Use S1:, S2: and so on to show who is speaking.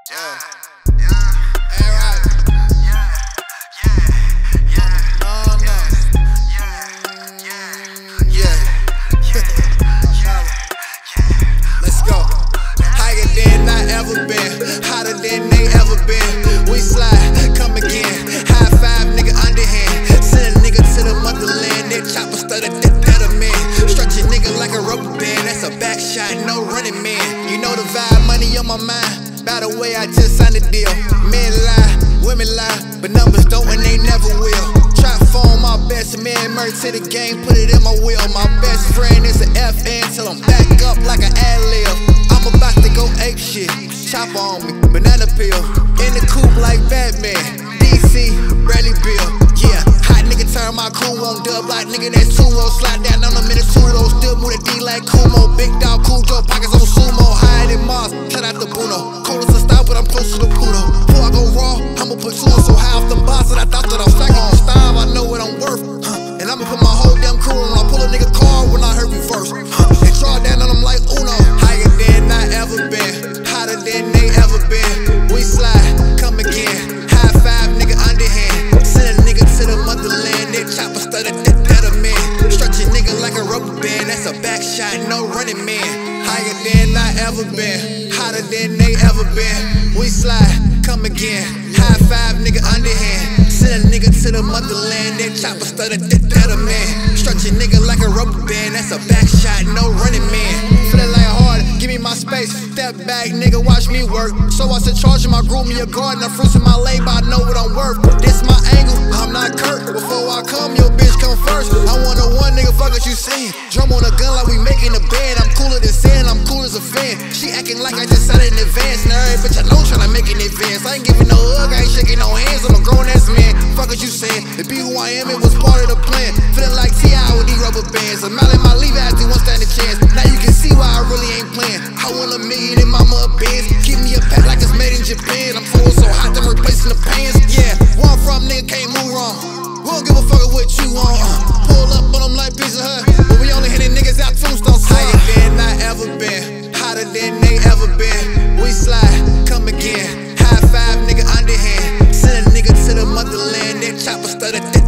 S1: Yeah. Alright. Let's go. Higher than I ever been, hotter than they ever been. We slide, come again. High five, nigga, underhand. Send a nigga to the motherland. That chopper stutter, that a man. Stretch a nigga like a rubber band. That's a back shot, no running man. You know the vibe, money on my mind. By the way, I just signed a deal. Men lie, women lie, but numbers don't and they never will. Trap phone, my best man, murder to the game, put it in my wheel. My best friend is an FN till I'm back up like an ad-lib. I'm about to go ape shit, chopper on me, banana peel. In the coupe like Batman, DC, Bradley Bill. Yeah, hot nigga turn my cool on dub like nigga that's 2-0. Slide down on a minute 2-0, still move the D like Kumo. Big dog, cool Joe, pockets on sumo. Higher than Mars, shout out to Bruno. Cold as a stout, but I'm closer to Pluto. Before I go raw, I'ma put two on so high off the box that I thought that I'm stacking on style. I know what I'm worth, and I'ma put my whole damn crew on. I pull a nigga car when I heard me first, and draw down on them like Uno. Higher than I ever been, hotter than they ever been. We slide, come again. High five, nigga, underhand. Send a nigga to the motherland. That chopper stutter, that a man. Stretch a nigga like a rubber band. That's a back shot, no running man. Higher than I ever been, hotter than they ever been. We slide, come again. High five, nigga, underhand. Send a nigga to the motherland. That chopper stutter, that a man. Stretch a nigga like a rubber band. That's a back shot, no running man. Feeling like hard, give me my space. Step back, nigga, watch me work. So I said charge my group, me a garden. I'm fruits in my labor, I know what I'm worth. This my angle, I'm not Kurt. Before I come, your bitch come first. I want a one nigga, fuck what you saying. Drum on a gun like we making a band. I'm cooler than sand, I'm cool as a fan. She acting like I just signed in advance. Now every bitch I know tryna make an advance. I ain't giving no hug, I ain't shaking no hands. I'm a grown ass man, fuck what you saying. To be who I am, it was part of the plan. Feeling like T.I. with these rubber bands. I'm out in my leave after one stand a chance. Now you can see why I really ain't playing. I want $1 million in mama a Benz. Give me a pack like it's made in Japan. I'm full so hot, I'm replacing the pants. Yeah, where I'm from, nigga, can't move wrong. We don't give a fuck what you want. Pull up on them like Pizza Hut, but we only hitting niggas out tombstones. Higher than I ever been, hotter than they ever been. We slide, come again. High five, nigga, underhand. Send a nigga to the motherland. That chopper stutter.